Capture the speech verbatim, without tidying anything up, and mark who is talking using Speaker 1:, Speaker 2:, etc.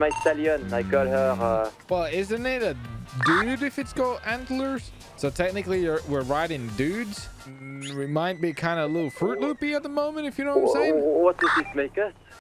Speaker 1: my stallion. I call her. Uh...
Speaker 2: Well, isn't it a dude if it's got antlers? So technically, you're, we're riding dudes. We might be kind of a little Fruit Loopy at the moment, if you know what I'm saying.
Speaker 1: What does this make us?